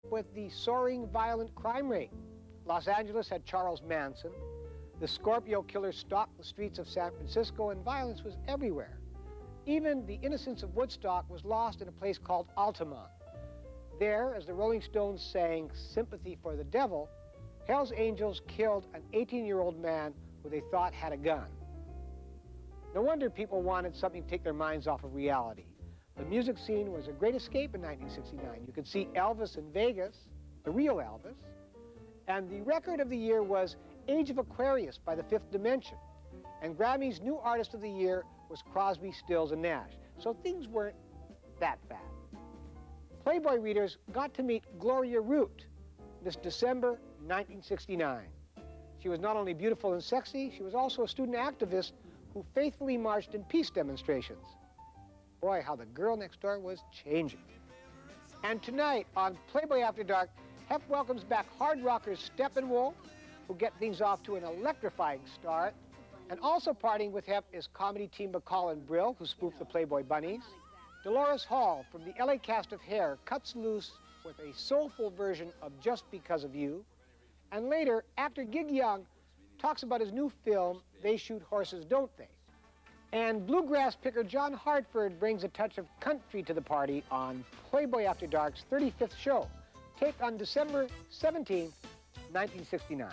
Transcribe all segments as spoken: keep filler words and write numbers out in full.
with the soaring violent crime rate. Los Angeles had Charles Manson. The Scorpio killer stalked the streets of San Francisco, and violence was everywhere. Even the innocence of Woodstock was lost in a place called Altamont. There, as the Rolling Stones sang Sympathy for the Devil, Hell's Angels killed an eighteen-year-old man who they thought had a gun. No wonder people wanted something to take their minds off of reality. The music scene was a great escape in nineteen sixty-nine. You could see Elvis in Vegas, the real Elvis, and the record of the year was Age of Aquarius by the Fifth Dimension. And Grammy's new artist of the year was Crosby, Stills, and Nash. So things weren't that bad. Playboy readers got to meet Gloria Root this December nineteen sixty-nine. She was not only beautiful and sexy, she was also a student activist who faithfully marched in peace demonstrations. Boy, how the girl next door was changing. And tonight on Playboy After Dark, Hef welcomes back hard rockers Steppenwolf, who get things off to an electrifying start. And also partying with Hef is comedy team McCall and Brill, who spoofed the Playboy Bunnies. Delores Hull from the L A cast of Hair cuts loose with a soulful version of Just Because of You. And later, actor Gig Young talks about his new film, They Shoot Horses, Don't They? And bluegrass picker John Hartford brings a touch of country to the party on Playboy After Dark's thirty-fifth show, taped on December seventeenth, nineteen sixty-nine.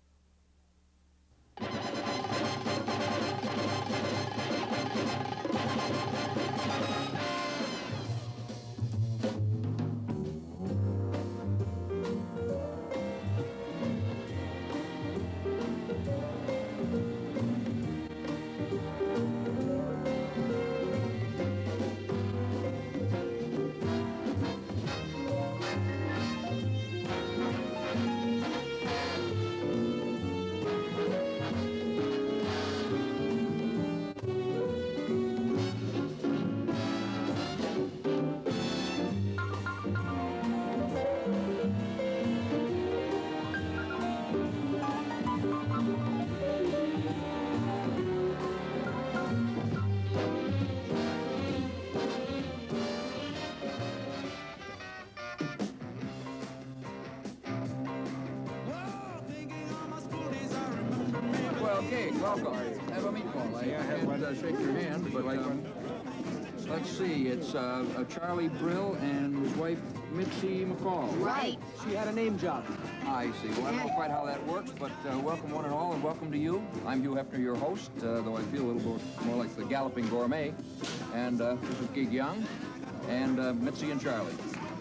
Welcome. Have a meatball. I can't uh, shake your hand, but um, let's see. It's uh, uh, Charlie Brill and his wife, Mitzi McCall. Right. She had a name job. I see. Well, I don't know quite how that works, but uh, welcome one and all, and welcome to you. I'm Hugh Hefner, your host, uh, though I feel a little bit more like the galloping gourmet. And uh, this is Gig Young, and uh, Mitzi and Charlie.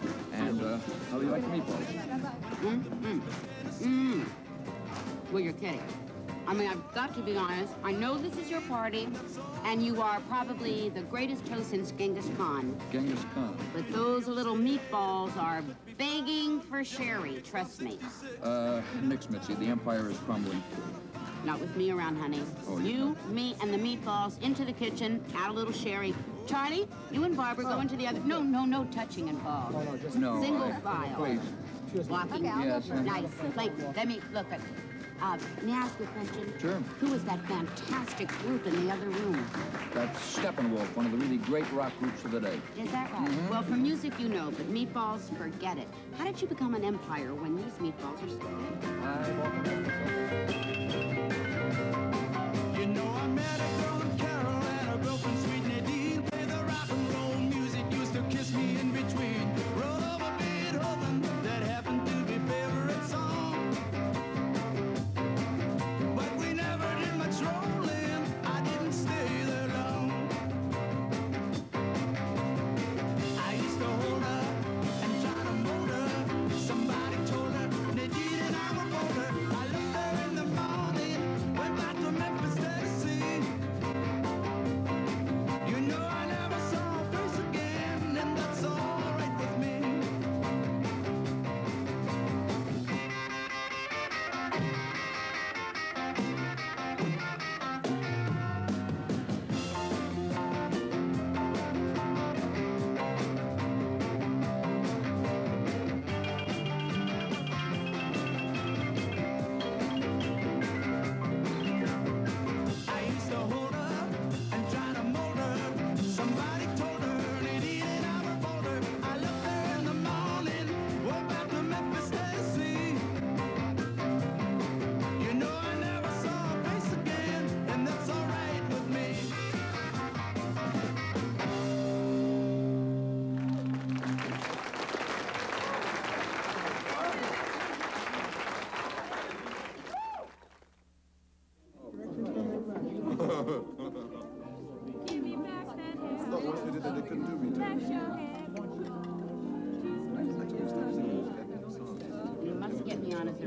And uh, how do you like the meatballs? Mm-hmm. Mm. Well, you're kidding. I mean, I've got to be honest. I know this is your party, and you are probably the greatest host since Genghis Khan. Genghis Khan. But those little meatballs are begging for sherry, trust me. Uh, nix, Mitzi. The empire is crumbling. Not with me around, honey. Oh, you, me, and the meatballs into the kitchen, add a little sherry. Charlie, you and Barbara go into the other... No, no, no touching involved. No, no, just... No, Single I, file. Please. Walking. Okay, yes. Nice. Like, let me look at... Uh, may I ask you a question? Sure. Who is that fantastic group in the other room? That's Steppenwolf, one of the really great rock groups of the day. Is that right? Mm-hmm. Well, for music, you know, but meatballs, forget it. How did you become an empire when these meatballs are so good? You know, I met a girl in Carol and a girl from Sweet Nadine. Play the rock and roll music, used to kiss me in between. Roll over Beethoven, that happened to be favorite song. Face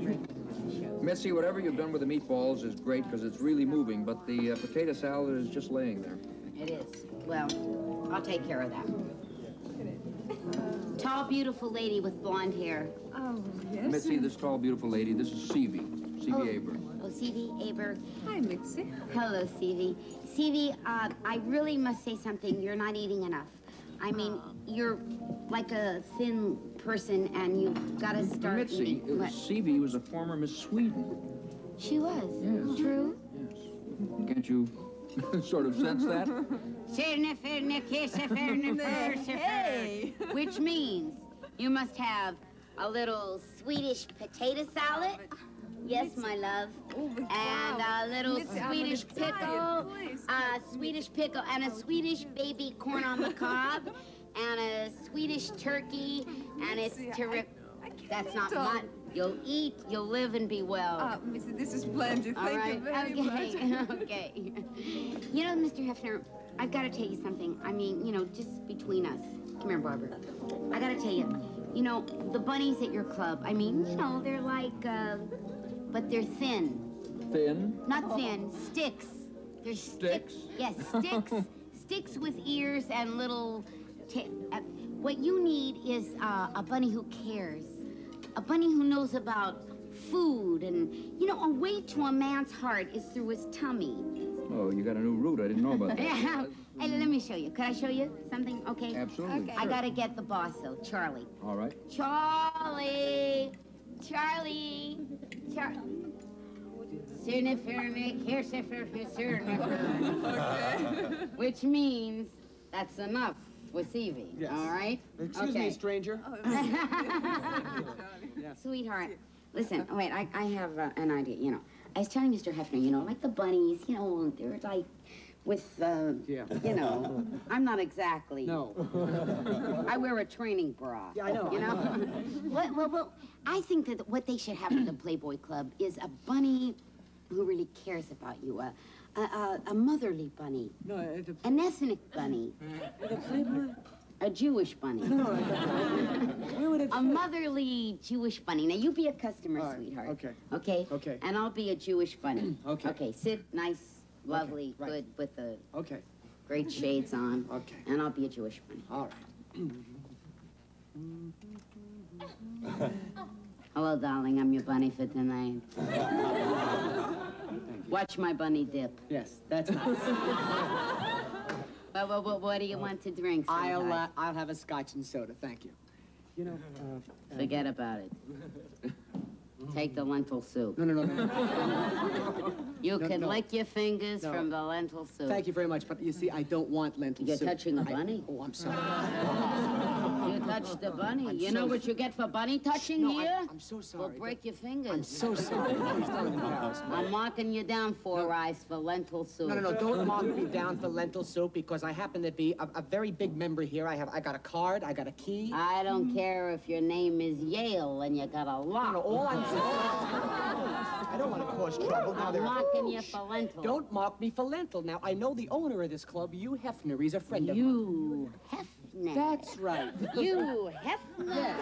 Mitzi, whatever you've done with the meatballs is great because it's really moving, but the uh, potato salad is just laying there. It is. Well, I'll take care of that. Tall, beautiful lady with blonde hair. Oh, yes. Mitzi, this tall, beautiful lady, this is Stevie. Stevie Oh. Aberg. Oh, Stevie Aberg. Hi, Mitzi. Hello, Stevie. Stevie, uh, I really must say something. You're not eating enough. I mean, you're like a thin person, and you've got to start Mitzi, eating. uh, Stevie was a former Miss Sweden. She was. Yes. True. Yes. Can't you sort of sense that? Hey. Which means you must have a little Swedish potato salad. Yes, my love. Oh, but And wow. a little Mitzi, I'm Swedish gonna die. pickle, Please. a Swedish pickle, and a Swedish baby corn on the cob, and a Swedish turkey, and it's Mitzi, I- terrific. I can't That's eat not all. much. You'll eat, you'll live, and be well. Uh, Mitzi, this is splendid. All Thank right. you very okay. much. okay. You know, Mister Hefner, I've got to tell you something. I mean, you know, just between us. Come here, Barbara. I got to tell you, you know, the bunnies at your club, I mean, you know, they're like, uh, but they're thin. Thin? Not thin, sticks. They're Sticks? Yes, sticks. Sticks with ears and little... T uh, what you need is uh, a bunny who cares. A bunny who knows about food and, you know, a way to a man's heart is through his tummy. Oh, you got a new route. I didn't know about that. Hey, let me show you. Could I show you something? Okay. Absolutely. Okay. I Sure. gotta get the boss, though, Charlie. All right. Charlie! Charlie! Char... Which means that's enough with Stevie. Yes. All right? Excuse okay. me, stranger. Sweetheart, listen, wait, I, I have uh, an idea, you know. I was telling Mister Hefner, you know, like the bunnies, you know, they're like with, uh, Yeah. you know, I'm not exactly. No. I wear a training bra. Yeah, I know. You know? well, well, well, I think that what they should have at the Playboy Club is a bunny who really cares about you, a, a, a, a motherly bunny, No, it's a... an ethnic bunny, The Playboy? a Jewish bunny. Where would it A fit? motherly Jewish bunny. Now, you be a customer, All right, sweetheart. okay. Okay? Okay. And I'll be a Jewish bunny. Okay. Okay, sit nice, lovely, right. good, with the Okay, great shades on. Okay. And I'll be a Jewish bunny. all right. Hello, darling. I'm your bunny for tonight. Watch my bunny dip. Yes, that's nice. Well, well, well, what do you want to drink, I'll, uh, sweetheart? I'll have a scotch and soda, thank you. You know, uh... Forget about it. Take the lentil soup. No, no, no, no. You No, can no. lick your fingers No. from the lentil soup. Thank you very much, but you see, I don't want lentil You're soup. touching a I- bunny? Oh, I'm sorry. You touched the bunny. I'm you so know what s- you get for bunny touching No, here? I, I'm so sorry. We'll break but- your fingers. I'm so sorry. Please don't embarrass me. I'm marking you down four eyes for lentil soup. No, no, no, don't mark me down for lentil soup because I happen to be a, a very big member here. I have, I got a card, I got a key. I don't care if your name is Yale and you got a No, no, lock. all I'm saying... I don't want to cause trouble. Now, I'm there are... marking you for lentil. Don't mark me for lentil. Now, I know the owner of this club, Hugh Hefner. He's a friend of mine. You Hefner. That's right. You Hefner.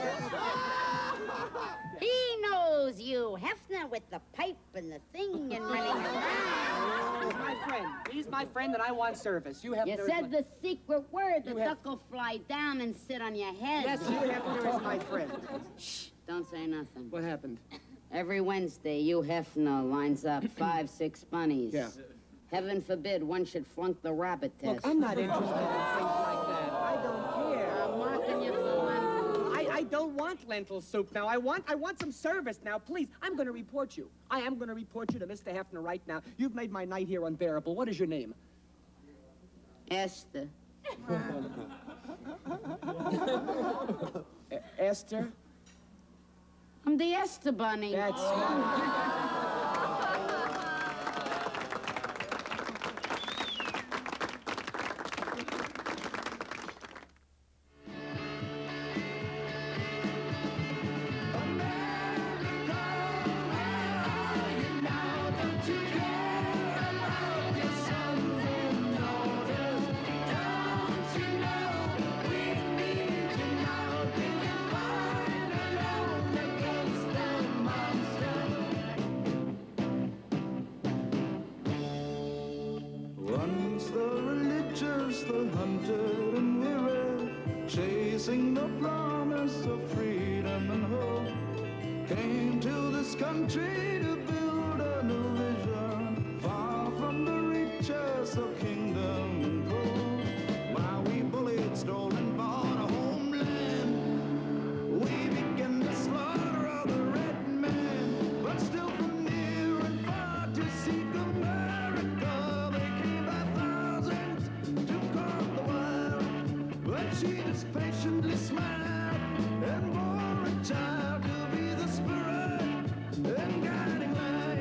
He knows you Hefner with the pipe and the thing and running around. He's my friend. He's my friend, and I want service. Hugh Hefner You is said my... the secret word. The You have- duck will fly down and sit on your head. Yes, Hugh Hefner is my friend. Shh, don't say nothing. What happened? Every Wednesday, you Hefner lines up five, six bunnies. Yeah. Heaven forbid one should flunk the rabbit test. Look, I'm not interested in things like that. I don't care. I'm marking you for lentil. I, I don't want lentil soup now. I want I want some service now, please. I'm going to report you. I am going to report you to Mister Hefner right now. You've made my night here unbearable. What is your name? Esther. E- Esther? I'm the Esther bunny. That's right. Against the country to build a new vision, far from the riches of kingdom gold. While we bullied, stole, and bought a homeland, we began the slaughter of the red man. But still from near and far to seek America, they came by thousands to conquer the wild. But she just patiently smiled and bore a child to be the spirit and guiding light.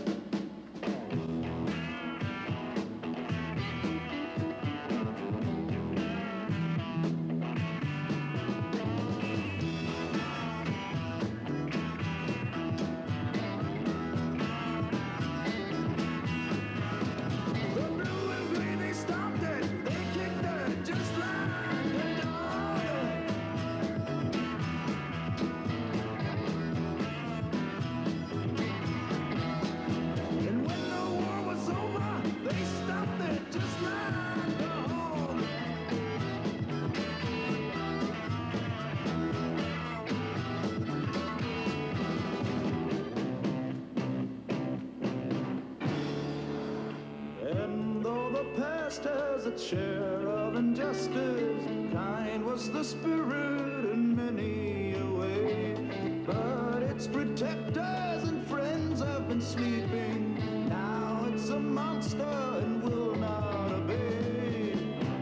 The blue and green, they stopped it, they kicked it just like the Doyle. And when the war was over, they stopped it just like the Hull. And though the past has its share of injustice, kind was the spirit in many a way. But its protectors and friends have been sleeping. Now it's a monster and will not obey.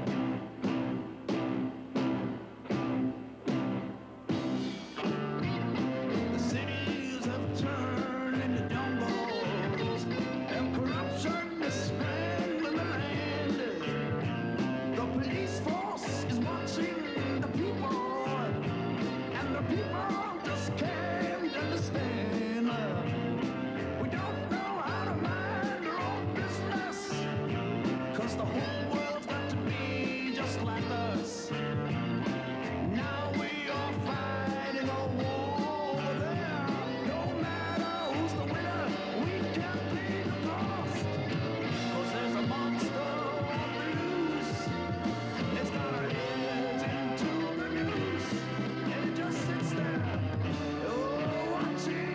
The cities have turned into jungles, and corruption is strangling the land. The police force is watching the people, and the people just can't understand. We don't know how to mind our own business, 'cause the whole world's got to be just like us. Now we are fighting a war over there. No matter who's the winner, we can't be the lost. 'Cause there's a monster on the loose. It's got our heads into the noose, and it just sits there, oh, watching.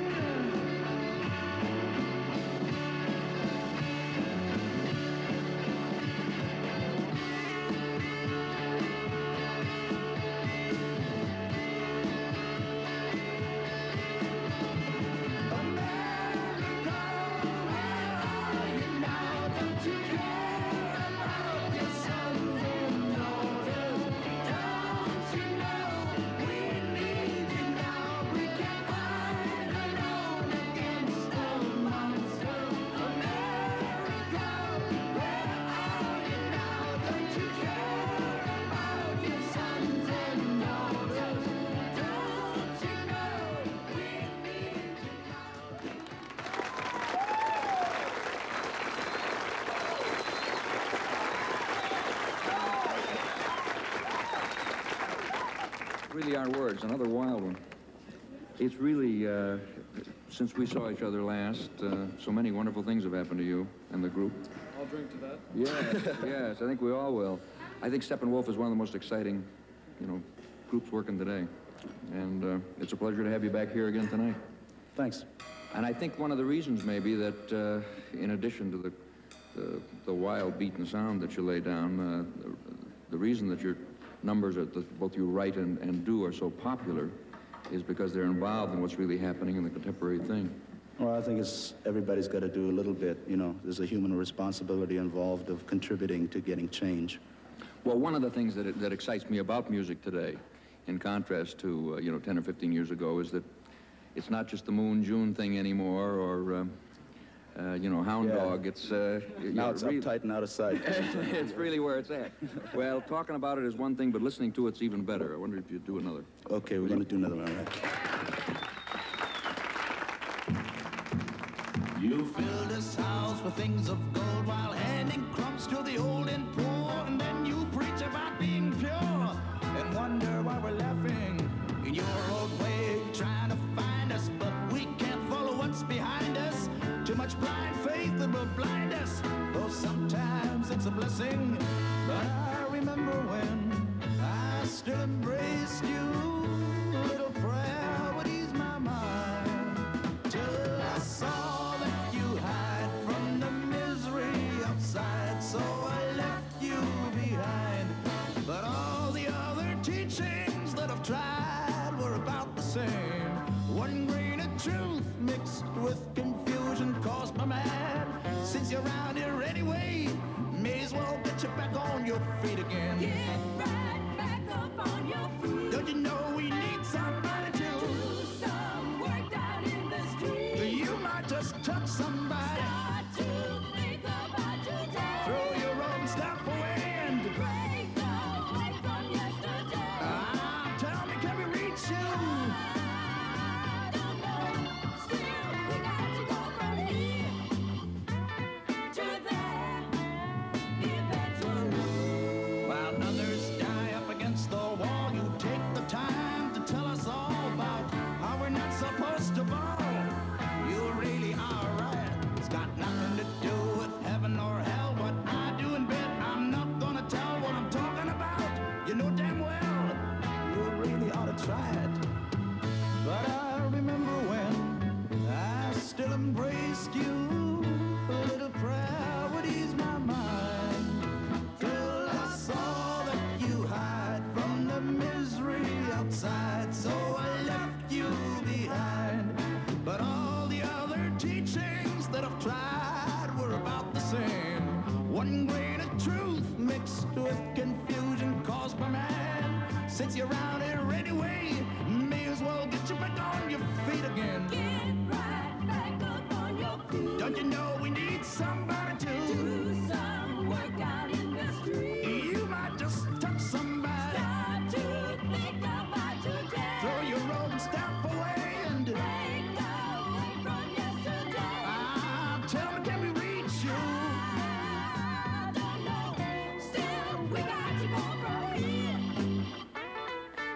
America, where are you now? Don't you care about your sons and daughters? Don't you know we need you now? We can't fight alone against the monster. America, where are you now? Don't you care about your sons and daughters? Don't you know we need you now? Really are words, another wild one. It's really, uh, since we saw each other last, uh, so many wonderful things have happened to you and the group. I'll drink to that. Yes, yes, I think we all will. I think Steppenwolf is one of the most exciting, you know, groups working today. And uh, it's a pleasure to have you back here again tonight. Thanks. And I think one of the reasons maybe that, uh, in addition to the, the, the wild beat and sound that you lay down, uh, the, the reason that your numbers that both you write and, and do are so popular is because they're involved in what's really happening in the contemporary thing. Well, I think it's everybody's got to do a little bit. You know, there's a human responsibility involved of contributing to getting change. Well, one of the things that, that excites me about music today, in contrast to, uh, you know, ten or fifteen years ago, is that it's not just the Moon June thing anymore, or, um, uh, you know, Hound Yeah. Dog. It's, uh, you Now know, it's re- uptight and out of sight. it's really where it's at. Well, talking about it is one thing, but listening to it's even better. I wonder if you'd do another. Okay, we're going to do another one, all right? You fill this house with things of gold while handing crumbs to the old and poor, and then you preach about being pure and wonder why we're laughing in your old way, trying to find us, but we can't follow what's behind us. Too much blind faith that will blind us, though sometimes it's a blessing. But I remember when I still embraced you. A little prayer would ease my mind. Just One grain of truth mixed with confusion caused my mad. Since you're around here anyway, may as well get you back on your feet again. Get right back up on your feet. Don't you know we need somebody to do some work down in the street? You might just touch somebody. Start to think about today. Throw your own stuff away and break away from yesterday. Ah, tell me, can we reach you? I don't know. Still, we got to go from here to there eventually. While others die up against the wall, you take the time to tell us all about how we're not supposed to ball. You really are right. It's got nothing to do with heaven or hell. What I do in bed, I'm not gonna tell what I'm talking about. You know damn well, you really ought to try it. But I remember when I still embraced you. A little prayer would ease my mind. Till I saw that you hide from the misery outside. So I left you behind. But all the other teachings that I've tried were about the same. One grain of truth mixed with confusion caused by man. Since you're around here anyway, may as well get you back on your feet again. Get right back up on your feet. Don't you know we need somebody to do some work out in the street? You might just touch somebody. Start to think about today. Throw your own stuff away and break away from yesterday. Ah, tell me, can we reach you? I don't know. Still, we got to go from here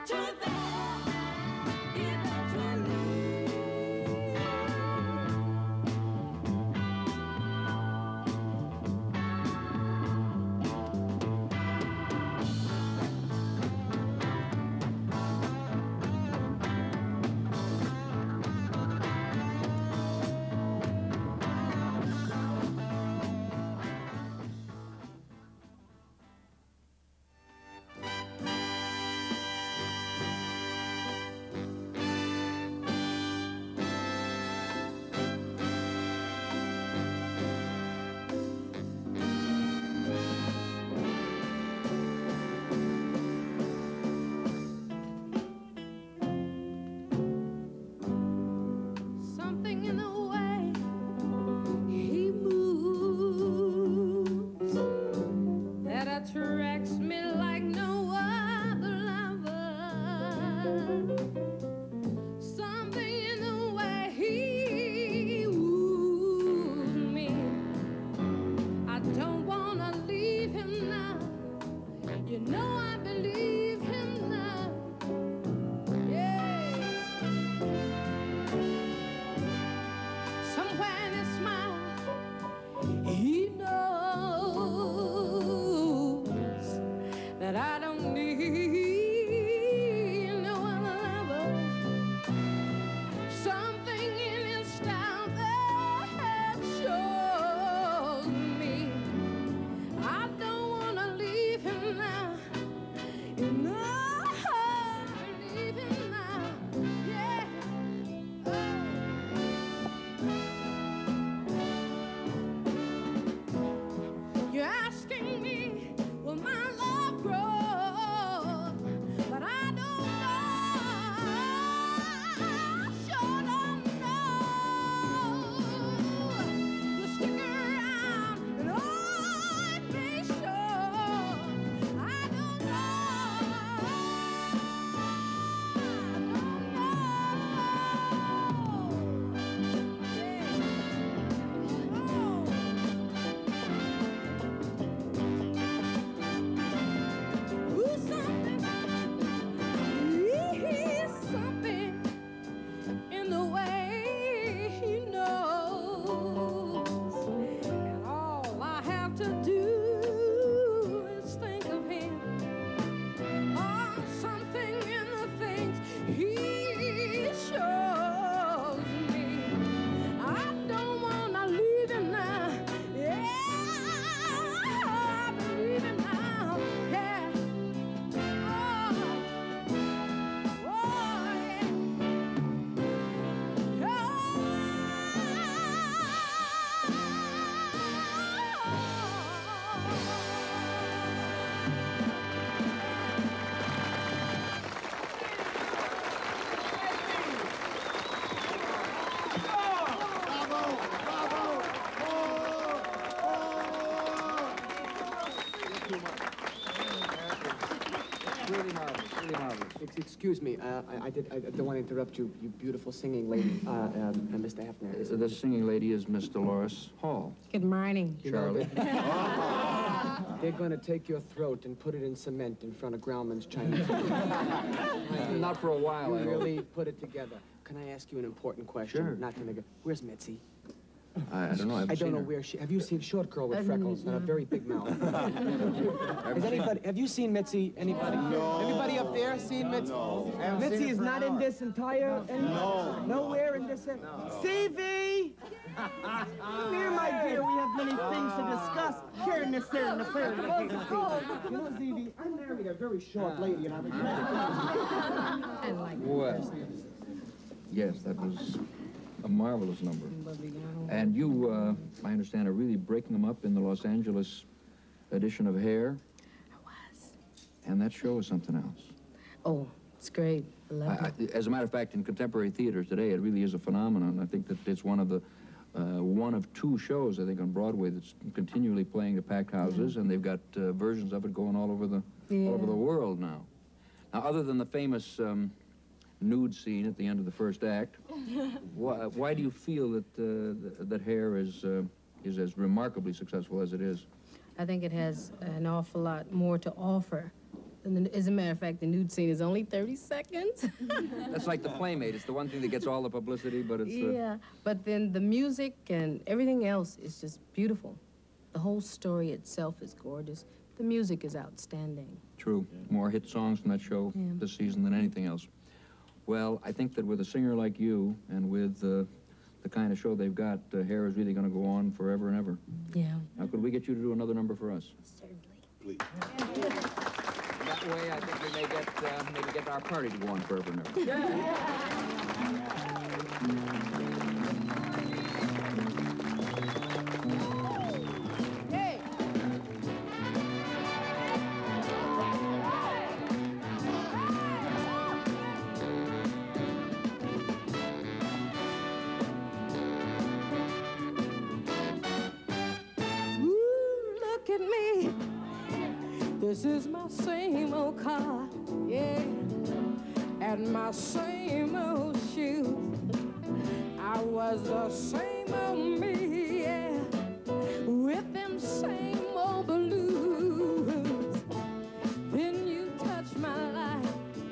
excuse me. Uh, I, I, did, I don't want to interrupt you, you beautiful singing lady, uh, um, uh, Mister Hefner. Uh, the singing lady is Miss Delores Hull. Good morning. You know, Charlie. they're going to take your throat and put it in cement in front of Grauman's Chinese. Not for a while, You I hope. really put it together. Can I ask you an important question? Sure. Not to make a... Where's Mitzi? I, I don't know. I, I don't know where she... Have you seen short girl with freckles and a very big mouth? Has anybody... Have you seen Mitzi? Anybody? No. Anybody up there seen Mitzi? No. Mitzi is not in this entire... No. Nowhere in this... No. C V! Come here, my dear. We have many things to discuss here in this here in the fair. You know, Z V, I married a very short lady, and I was... Well, yes, that was a marvelous number. And you, uh, I understand, are really breaking them up in the Los Angeles edition of Hair. I was. And that show is something else. Oh, it's great. I love I, it. I, as a matter of fact, in contemporary theater today, it really is a phenomenon. I think that it's one of the uh, one of two shows, I think, on Broadway that's continually playing at packed houses, yeah. And they've got uh, versions of it going all over the yeah. all over the world now. Now, other than the famous um, nude scene at the end of the first act, why, why do you feel that uh, th that Hair is uh, is as remarkably successful as it is? I think it has an awful lot more to offer. And then, as a matter of fact, the nude scene is only thirty seconds. That's like the Playmate. It's the one thing that gets all the publicity, but it's... Uh... Yeah, but then the music and everything else is just beautiful. The whole story itself is gorgeous. The music is outstanding. True. More hit songs from that show yeah. this season than anything else. Well, I think that with a singer like you and with uh, the kind of show they've got, uh, Hair is really going to go on forever and ever. Yeah. Now, could we get you to do another number for us? Certainly. Please. That way, I think we may get, uh, maybe get our party to go on forever and ever. Hey! Ooh, look at me. This is my same old car, yeah, and my same old shoes. I was the same old me, yeah, with them same old blues. Then you touched my life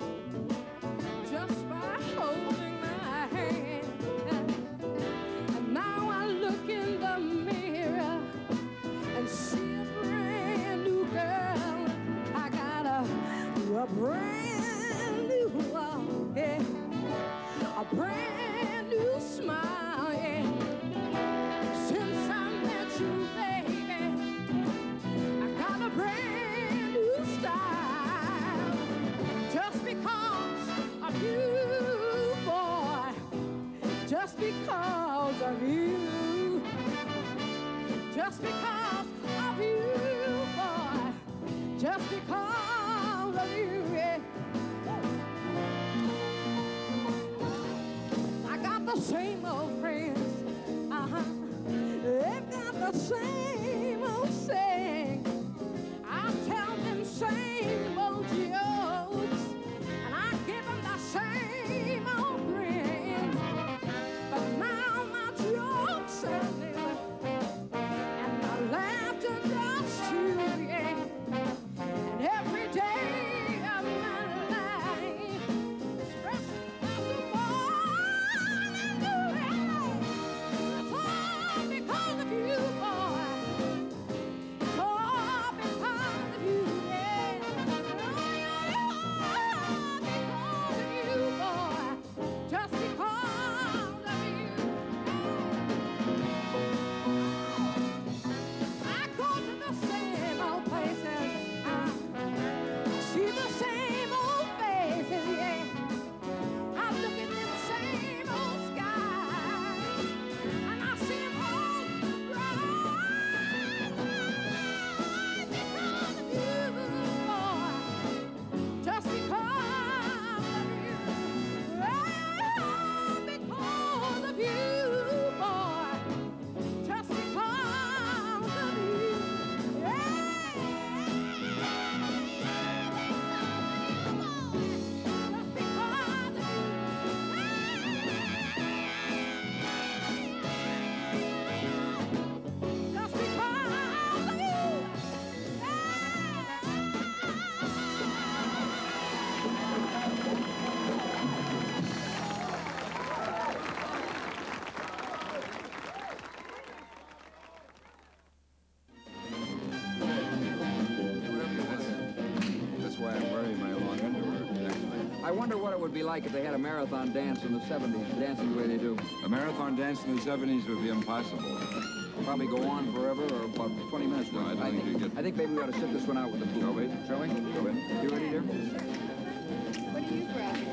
just by holding my hand. And now I look in the mirror and see a brand new girl. A brand new walk, yeah. A brand new smile, yeah. Since I met you, baby, I got a brand new style. Just because of you, boy. Just because of you. Just because of you, boy. Just because. The same old friends, uh-huh. They've got the same old saying. I tell them same old jokes, and I give them the same old grin. But now my jokes are new, and my laughter does too, yeah. And every day of my life is resting after more. It's all because of you, boy. would be like if they had a marathon dance in the seventies, dancing the way they do. A marathon dance in the seventies would be impossible. Probably go on forever, or about twenty minutes. No, I don't I think think, you get- I think maybe we ought to sit this one out with the pool. Shall we? Shall we? Go in. You ready, dear? What are you grabbing?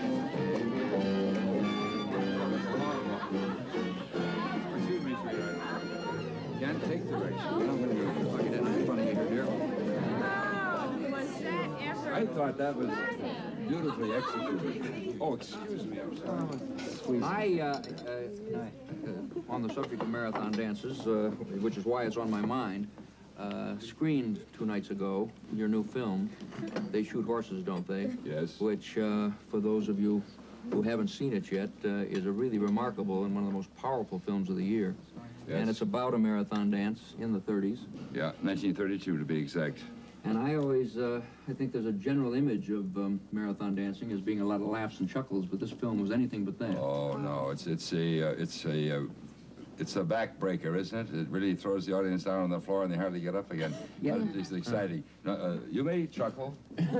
Excuse me, sweetheart. Can't take direction. I'm going to do it. Look at that. It's funny here, dear. Oh, was that ever? I thought that was beautifully executed. Oh, excuse me. I'm sorry. I, uh, uh, uh, on the subject of marathon dances, uh, which is why it's on my mind, uh, screened two nights ago your new film. They Shoot Horses, Don't They? Yes. Which, uh, for those of you who haven't seen it yet, uh, is a really remarkable and one of the most powerful films of the year. Yes. And it's about a marathon dance in the thirties. Yeah, nineteen thirty-two to be exact. And I always, uh, I think there's a general image of um, marathon dancing as being a lot of laughs and chuckles, but this film was anything but that. Oh no, it's it's a uh, it's a uh, it's a backbreaker, isn't it? It really throws the audience down on the floor and they hardly get up again. Yeah. Uh, it's exciting. No, uh, you may chuckle.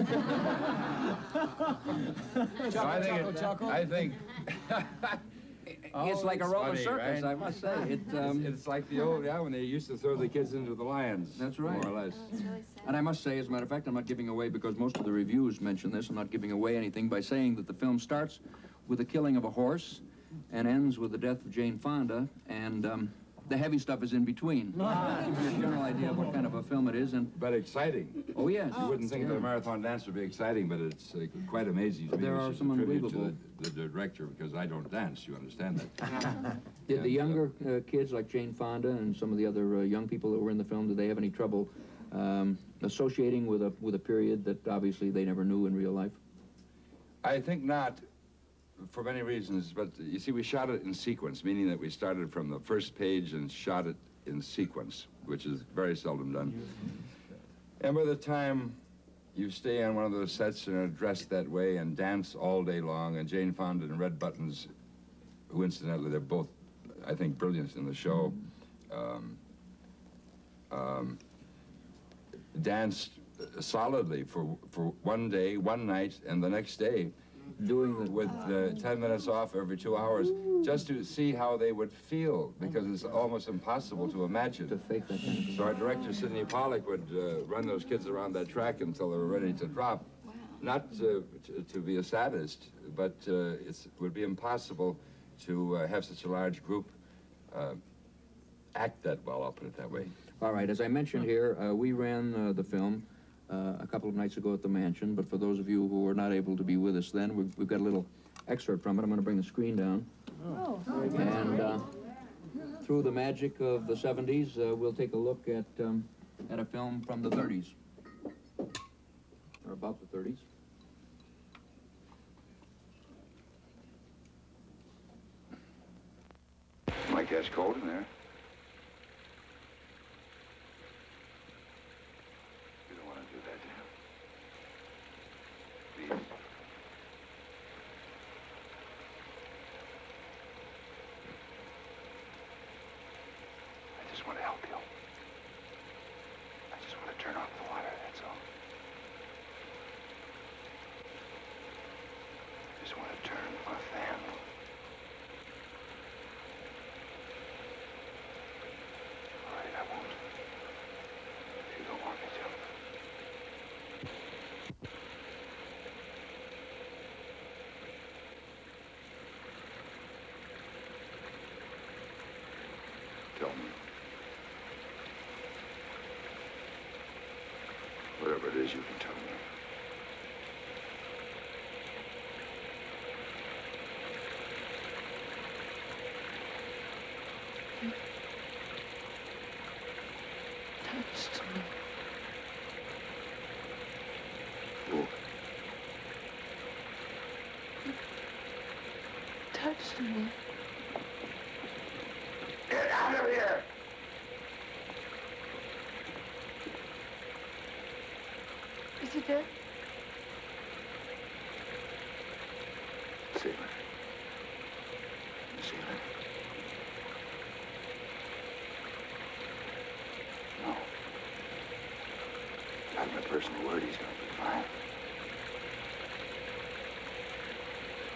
So I think it, I think. It's like a it's roller funny, circus, right? I must say. It, um, It's like the old, yeah, when they used to throw the kids into the lions. That's right. More or less. And I must say, as a matter of fact, I'm not giving away, because most of the reviews mention this, I'm not giving away anything by saying that the film starts with the killing of a horse and ends with the death of Jane Fonda, and um, the heavy stuff is in between. It gives you a general idea of what kind of a film it is. And But exciting. oh, yes. You wouldn't think that a marathon dance would be exciting, but it's uh, quite amazing to me. There We are should some attribute unbelievable- to the, the director, because I don't dance, you understand that? Did the younger uh, kids like Jane Fonda and some of the other uh, young people that were in the film, did they have any trouble um, associating with a, with a period that obviously they never knew in real life? I think not, for many reasons, but you see, we shot it in sequence, meaning that we started from the first page and shot it in sequence, which is very seldom done. And by the time you stay on one of those sets and are dressed that way and dance all day long, and Jane Fonda and Red Buttons, who incidentally, they're both, I think, brilliant in the show, um, um, danced solidly for, for one day, one night, and the next day, doing it with uh, ten minutes off every two hours, just to see how they would feel, because it's almost impossible to imagine. To fake that kind of So our director, Sidney Pollack, would uh, run those kids around that track until they were ready to drop. Not uh, to, to be a sadist, but uh, it's, it would be impossible to uh, have such a large group uh, act that well, I'll put it that way. All right, as I mentioned here, uh, we ran uh, the film uh, a couple of nights ago at the Mansion, but for those of you who were not able to be with us then, we've, we've got a little excerpt from it. I'm going to bring the screen down. Oh. And uh, through the magic of the seventies, uh, we'll take a look at, um, at a film from the thirties, or about the thirties. Might catch cold in there. You don't want to do that, do you? Please. I just want to help you. I just want to turn off the water, that's all. I just want to turn off the handle. All right, I won't. If you don't want me to. Tell me. Whatever it is, you can tell me. Touched me. Who? Touched me. Get out of here! Is he dead? Sailor. Sailor. No. Not my personal word, he's gonna be fine.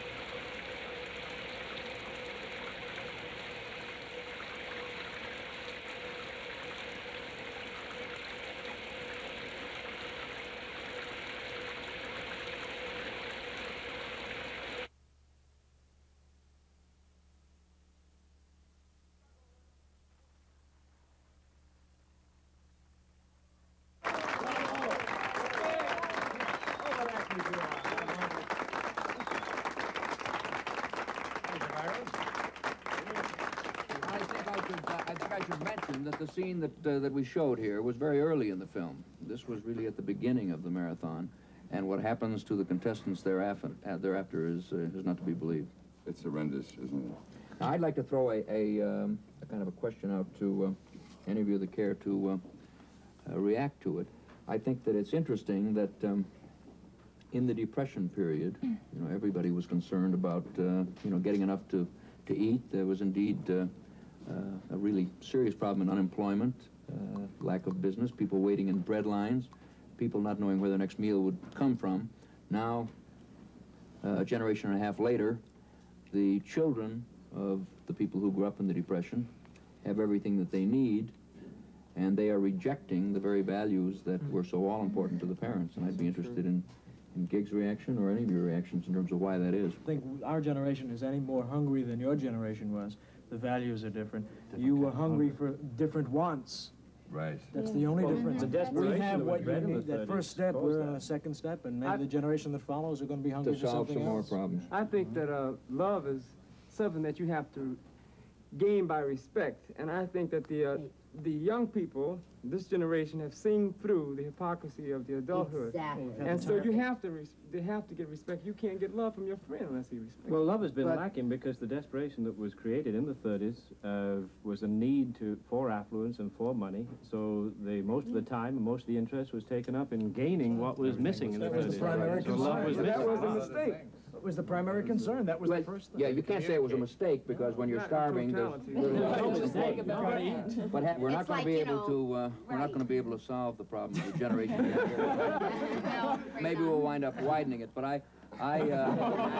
should mention that the scene that, uh, that we showed here was very early in the film. This was really at the beginning of the marathon, and what happens to the contestants thereafter, uh, thereafter is, uh, is not to be believed. It's horrendous, isn't it? Now, I'd like to throw a, a, um, a kind of a question out to uh, any of you that care to uh, uh, react to it. I think that it's interesting that um, in the Depression period, you know, everybody was concerned about, uh, you know, getting enough to, to eat. There was indeed uh, uh, a really serious problem in unemployment, uh, lack of business, people waiting in bread lines, people not knowing where their next meal would come from. Now, uh, a generation and a half later, the children of the people who grew up in the Depression have everything that they need, and they are rejecting the very values that were so all-important to the parents. And I'd be interested in, in Gig's reaction or any of your reactions in terms of why that is. I think our generation is any more hungry than your generation was. The values are different. You were hungry for different wants. Right. That's the only Well, difference. the desperation We have that what was you bred in the need. That thirties first step, caused we're on that. a second step, and maybe I- the generation that follows are going to be hungry To for solve something some more else. problems. I think that uh, love is something that you have to gain by respect, and I think that the uh, the young people, this generation, have seen through the hypocrisy of the adulthood. Exactly. And so you have to res they have to get respect. You can't get love from your friend unless he respects. Well, love has been But- lacking because the desperation that was created in the thirties uh, was a need to for affluence and for money. So the most of the time, most of the interest was taken up in gaining what was missing in the That was thirties. the primary So love concern. was That missing. was a mistake. It was the primary concern. That was the first thing. Yeah, you can't say it was a mistake because when you're Not starving, there's brutality. little... But ha we're not It's going like, to be you able know, to, uh, we're not going to be able to solve the problem of the generation. Well, Maybe we'll wind up widening it, but I, I, uh,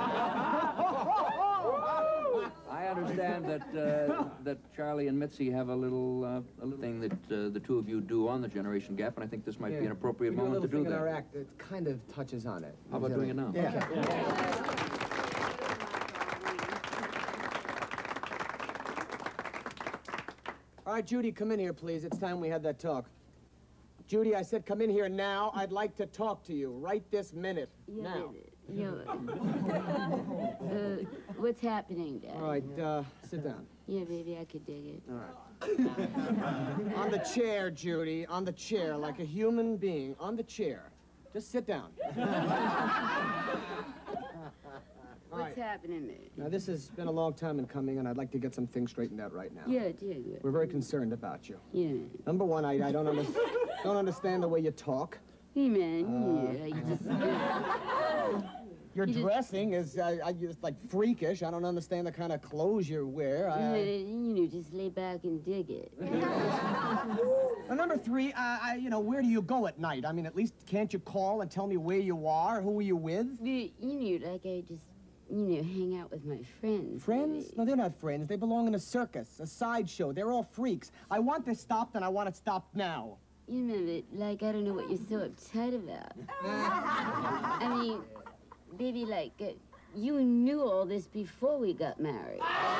I understand that uh, that Charlie and Mitzi have a little, uh, a little thing that uh, the two of you do on the generation gap, and I think this might be an appropriate we do a moment to little do thing in our that. act that kind of touches on it. How about doing it now? Yeah. All right, Judy, come in here, please. It's time we had that talk. Judy, I said come in here now. I'd like to talk to you right this minute. Yeah, now. yeah. uh, what's happening, Dad? All right, uh, sit down. Yeah, baby, I could dig it. All right. On the chair, Judy. On the chair, like a human being. On the chair. Just sit down. All What's right. happening there? Now, this has been a long time in coming, and I'd like to get some things straightened out right now. Yeah, dig it. We're very concerned about you. Yeah. Number one, I, I don't, under, don't understand the way you talk. Hey, man, Uh, yeah, you just... Your You just- dressing is uh, I, just like freakish. I don't understand the kind of clothes you wear. Yeah, I, you know, just lay back and dig it. Well, number three, uh, I, you know, where do you go at night? I mean, at least can't you call and tell me where you are? Who are you with? You know, like I just, you know, hang out with my friends. Friends? No, they're not friends. They belong in a circus, a sideshow. They're all freaks. I want this stopped, and I want it stopped now. You know, but, like, I don't know what you're so uptight about. I mean, baby, like, uh, you knew all this before we got married.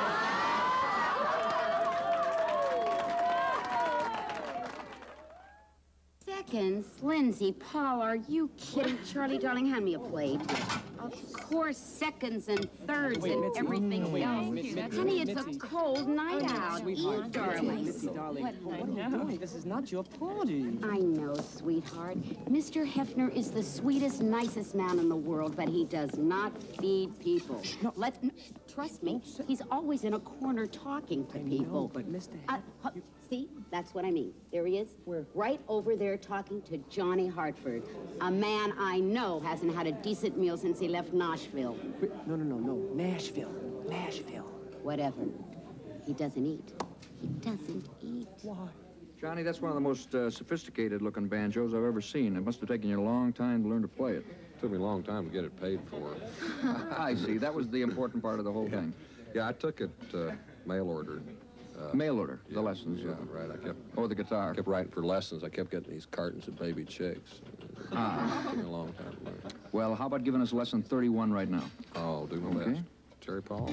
Seconds? Lindsay, Paul, are you kidding? Charlie, darling, hand me a plate. Of course, seconds and thirds Wait, and Mitzi, everything wait, else. Mitzi, Mitzi, Honey, it's Mitzi. a cold night out. Sweetheart, Eat, darling. Mitzi, darling, What, what are you doing? This is not your party. I know, sweetheart. Mister Hefner is the sweetest, nicest man in the world, but he does not feed people. No. Let, n- trust me, he's always in a corner talking to people. know, but Mister Uh, hu- see, that's what I mean. There he is. Where? Right over there talking to Johnny Hartford, a man I know hasn't had a decent meal since he left Nashville. No, no, no, no. Nashville. Nashville. Whatever. He doesn't eat. He doesn't eat. Why? Johnny, that's one of the most uh, sophisticated-looking banjos I've ever seen. It must have taken you a long time to learn to play it. Took me a long time to get it paid for. I see. That was the important part of the whole thing. Yeah, I took it uh, mail order. Uh, Mail order, yeah, the lessons. Yeah, uh, right. I kept Or the guitar. kept writing for lessons. I kept getting these cartons of baby chicks. Ah. It took me a long time to learn. Well, how about giving us lesson thirty-one right now? Oh, do my Okay. best. Terry Paul.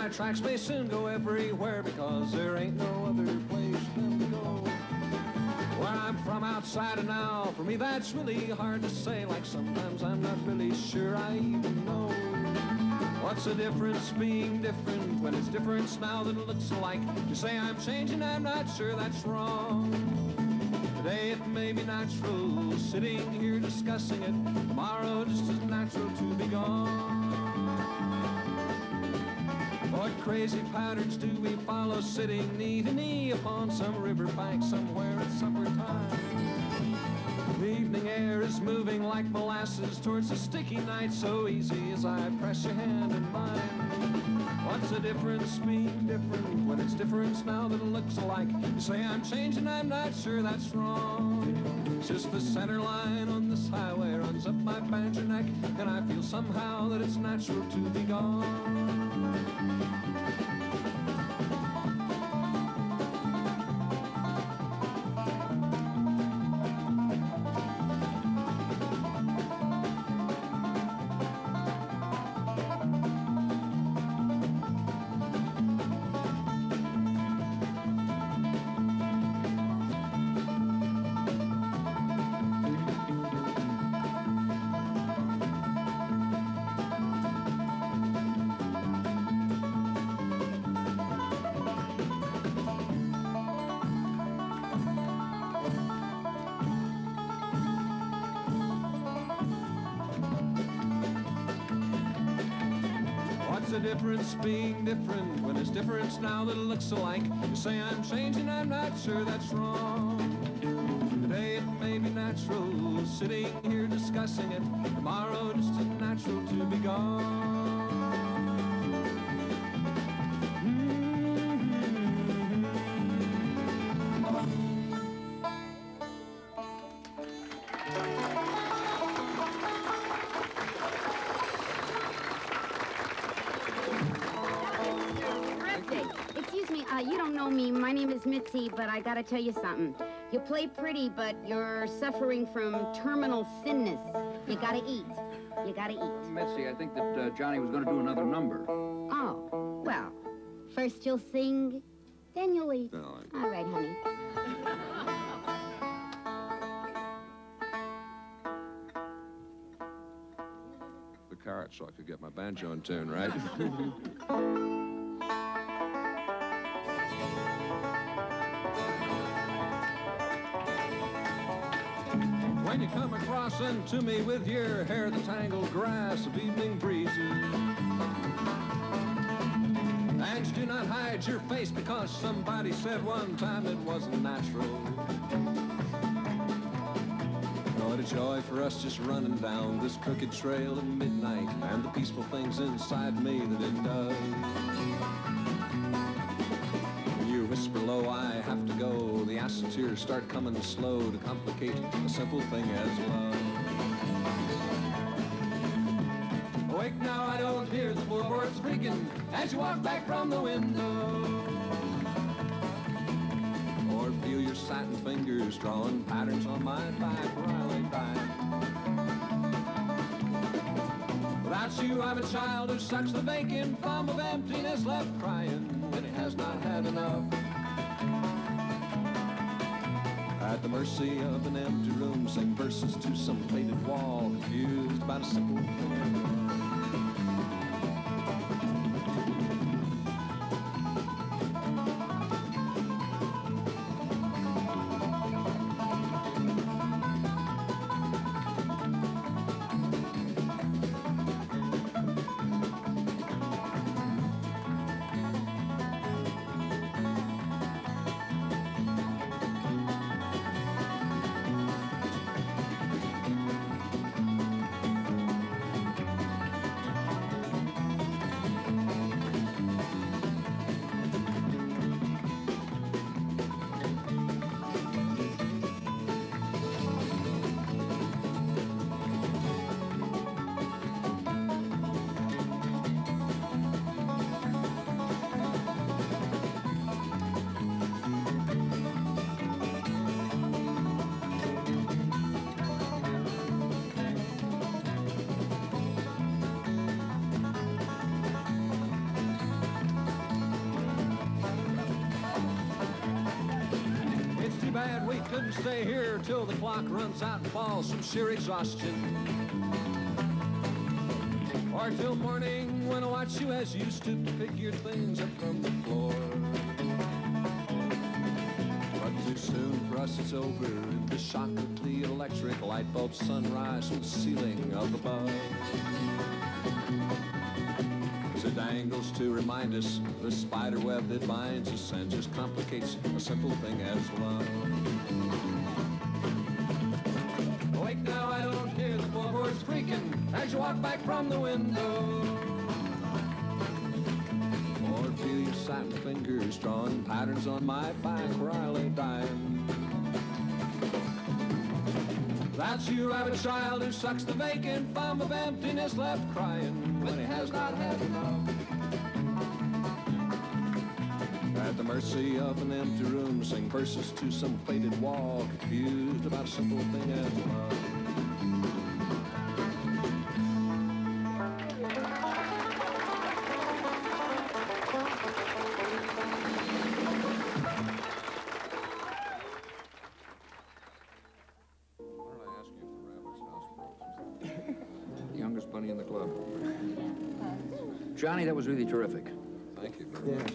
my tracks may soon go everywhere because there ain't no other place for them to go. Where I'm from outside of now, for me that's really hard to say. Like sometimes I'm not really sure I even know. What's the difference being different when it's difference now that it looks alike? You say I'm changing, I'm not sure that's wrong. Today it may be natural, sitting here discussing it. Tomorrow just as natural to be gone. What crazy patterns do we follow, sitting knee to knee upon some riverbank somewhere at supper time? The evening air is moving like molasses towards a sticky night, so easy as I press your hand in mine. What's the difference being different when it's difference now that it looks alike? You say I'm changing, I'm not sure that's wrong. It's just the center line on this highway runs up my banjo neck, and I feel somehow that it's natural to be gone. The difference being different when it's difference now that it looks alike. You say I'm changing, I'm not sure that's wrong. Today it may be natural, sitting here discussing it. Tomorrow just as natural to be gone. Mitzi, but I gotta tell you something. You play pretty, but you're suffering from terminal thinness. You gotta eat. You gotta eat. Mitzi, I think that uh, Johnny was gonna do another number. Oh, well, first you'll sing, then you'll eat. No, I... All right, honey. The carrot so I could get my banjo in tune, right? When you come across unto me with your hair the tangled grass of evening breezes, and you do not hide your face because somebody said one time it wasn't natural. What a joy for us just running down this crooked trail at midnight, and the peaceful things inside me that it does. Whisper low, I have to go. The acid tears start coming slow to complicate a simple thing as love. Awake now, I don't hear the floorboards creaking as you walk back from the window. Or feel your satin fingers drawing patterns on my back where I lay back. Without you, I'm a child who sucks the vacant thumb of emptiness, left crying when he has not had enough. At the mercy of an empty room, sing verses to some faded wall, confused about a simple thing. couldn't stay here till the clock runs out and falls from sheer exhaustion. Or till morning when I watch you as you stoop to pick your things up from the floor. But too soon for us it's over in the shock of the electric light bulb sunrise from the ceiling up above. As it dangles to remind us the spider web that binds us and just complicates a simple thing as love. Awake now, I don't hear the floorboards creaking as you walk back from the window. Or feel your satin fingers drawing patterns on my back where I lay dying. That's you, rabbit child, who sucks the vacant thumb of emptiness left crying when he has not had enough. At the mercy of an empty room, sing verses to some faded wall, confused about a simple thing as love. Youngest bunny in the club. Johnny, that was really terrific. Thank you very much.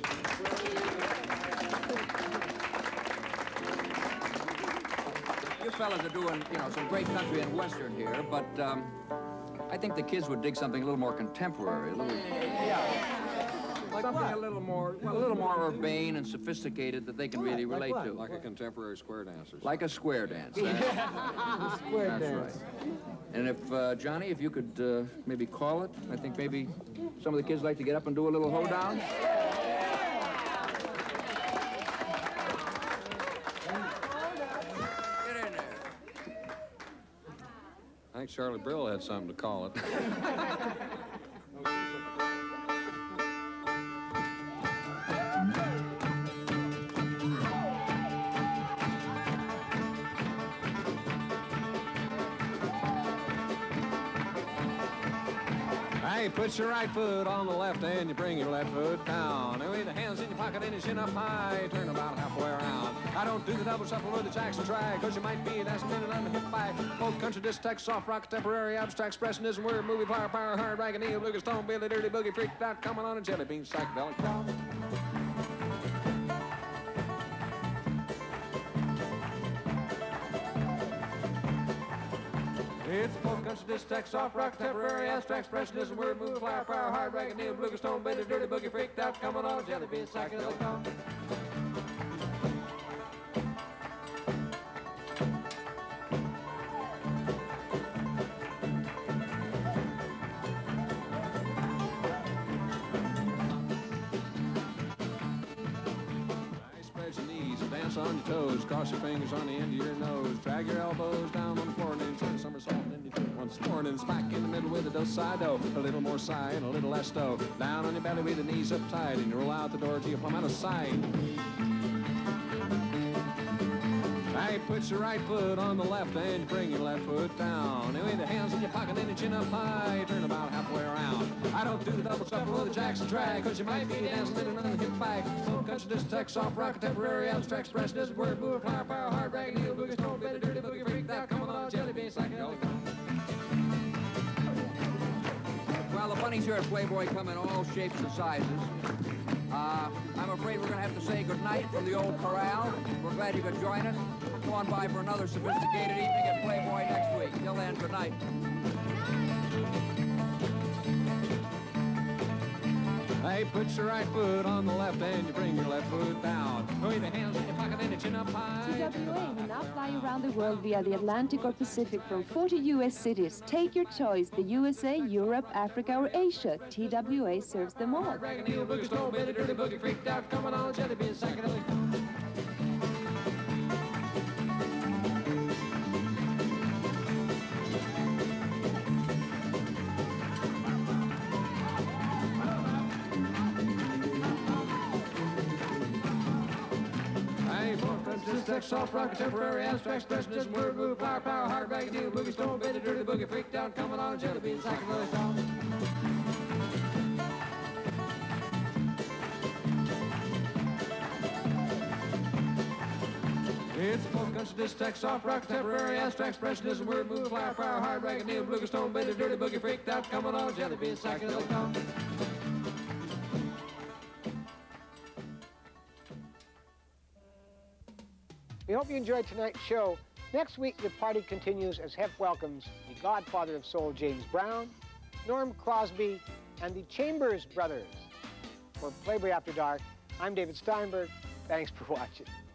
You fellas are doing, you know, some great country and western here, but um, I think the kids would dig something a little more contemporary, a little, like something a little more, well, a little more urbane and sophisticated that they can really relate to. Like a contemporary square dance or something. Like a square dance. The square That's dance. right. And if, uh, Johnny, if you could uh, maybe call it, I think maybe some of the kids like to get up and do a little hoedown. Get in there. I think Charlie Brill had something to call it. Hey, put your right foot on the left and you bring your left foot down. And with the hands in your pocket and your chin up high, turn about halfway around. I don't do the double shuffle or the Jackson drag, cause you might be an ass minute on the hip back. Old country, disc, soft rock, contemporary, abstract expressionism, word, movie, power, power, hard, rag, and eel, bluegrass, stone, billy, dirty, boogie, freaked out, coming on a jelly bean, psychedelic crowd. It's folk country, disc, soft rock, contemporary, abstract expressionism, word, movie, flower, power, hard, rag, and eel, bluegrass, stone, billy, dirty, boogie, freaked out, coming on a jelly bean, psychedelic crowd. On your toes, cross your fingers on the end of your nose, drag your elbows down on the floor and then turn a somersault and then you do it once more and then smack in the middle with a do-si-do, a little more sigh and a little less do, down on your belly with the knees up tight and you roll out the door till you plumb out of sight. Hey, put your right foot on the left and you bring your left foot down. And with the hands in your pocket and your chin up high, turn about halfway around. I don't do the double shuffle or the Jackson drag, cause you might be dancing in on the hip back. Some country, disc, tech, soft rock, contemporary, abstract expressionism, word, move, flower, power, hard, rag, heel, boogie, stone, billy, dirty, boogie, freaked out, coming on, jelly bean, psychedelic. Well, the bunnies here at Playboy come in all shapes and sizes. Uh, I'm afraid we're going to have to say goodnight from the old corral. We're glad you could join us. Go on by for another sophisticated evening at Playboy next week. Till then, good night. Hey, put your right foot on the left and you bring your left foot down. With the hands in your pocket and your chin up high. T W A will now fly around the world via the Atlantic or Pacific from forty U S cities. Take your choice, the U S A, Europe, Africa, or Asia. T W A serves them all. Rag and heel, boogie, stone, billy, dirty, boogie, freaked out, coming on, jelly bean, psychedelic. Disc, soft rock, contemporary, abstract expressionism, word, move, flower, power, hard, rag, heel, boogie, stone, billy, dirty, boogie, freaked out, coming on, jelly bean, psychedelic song. It's folk country, disc, tech, soft rock, contemporary, abstract, expressionism, word, move, flower, power, hard, rag, and needle, bluegrass, stone, beta, dirty boogie, freaked out, coming on, jelly bean, psychedelic tongue. We hope you enjoyed tonight's show. Next week, the party continues as Hef welcomes the godfather of soul, James Brown, Norm Crosby, and the Chambers Brothers. For Playboy After Dark, I'm David Steinberg. Thanks for watching.